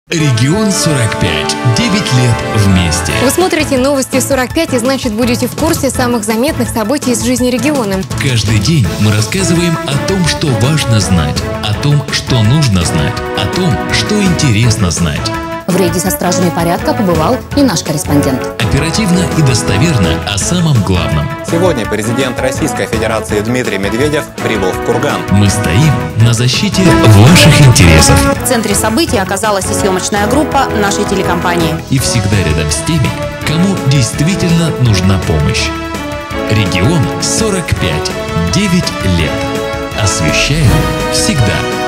Регион 45. 9 лет вместе. Вы смотрите новости 45 и значит будете в курсе самых заметных событий из жизни региона. Каждый день мы рассказываем о том, что важно знать, о том, что нужно знать, о том, что интересно знать. В рейде со стражами порядка побывал и наш корреспондент. Оперативно и достоверно о самом главном. Сегодня президент Российской Федерации Дмитрий Медведев прибыл в Курган. Мы стоим на защите ваших интересов. В центре событий оказалась и съемочная группа нашей телекомпании. И всегда рядом с теми, кому действительно нужна помощь. Регион 45. 9 лет. Освещаем всегда.